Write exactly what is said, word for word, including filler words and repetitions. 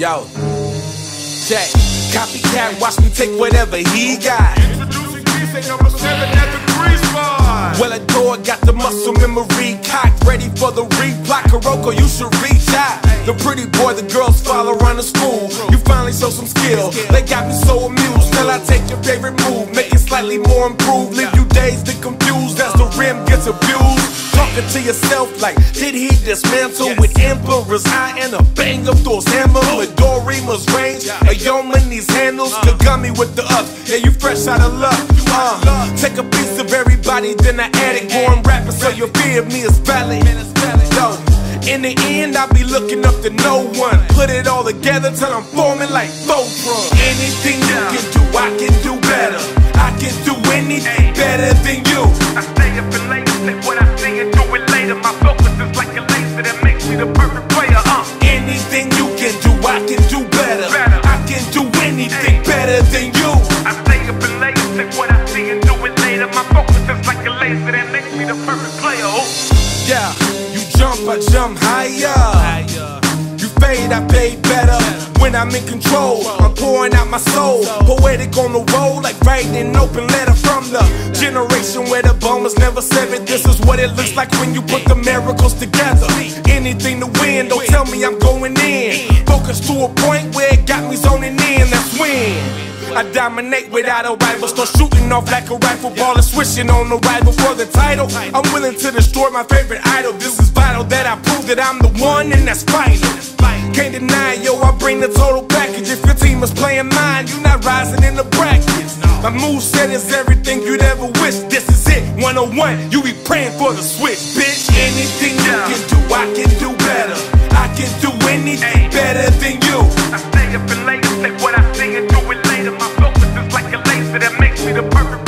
Yo, check. Copycat, watch me take whatever he got. Introducing Kise, number seven at the three spot. Well, adore, got the muscle memory cocked, ready for the replot. Kuroko, you should reach out. The pretty boy the girls follow around the school. You finally show some skill. They got me so amused. Till I take your favorite move, make it slightly more improved. Leave you dazed and confused as the rim gets abused. Talking to yourself like, did he dismantle with Emperor's eye and a bang of those hammer? Midorima's range, a Yomane's handles, Kagami with the up. Yeah, you fresh out of luck. Uh, take a piece of everybody, then I add it. Going rapping so your fear of me is valid. Yo, in the end, I be looking up to no one. Put it all together till I'm forming like Voltron. Anything you can do, I can do better. I can do anything better than you. I stay up and late, say what I see and do it later. My focus is like a laser that makes me the perfect player. Uh. Anything you can do, I can do better. better. I can do anything better than you. I stay up and late, say what I see and do it later. My focus is like a laser that makes me the perfect player. Oh. Yeah, you jump, I jump higher. You fade, I fade better. When I'm in control, I'm pouring out my soul. Poetic on the road, like writing an open letter from the generation where the bone was never severed. This is what it looks like when you put the miracles together. Anything to win, don't tell me I'm going in. Focus to a point where it got me zoning in, that's when I dominate without a rival. Start shooting off like a rifle ball and swishing on the rival for the title. I'm willing to destroy my favorite idol. This is vital that I prove that I'm the one, and that's final. Can't deny, yo, I bring the total package. If your team is playing mine, you're not rising in the brackets. My moveset is everything you'd ever wish. This is it, one oh one, you be praying for the switch, bitch. Anything you can do, I can do better. I can do anything better than you. I stay up and late, say what I see and do it later. My focus is like a laser that makes me the perfect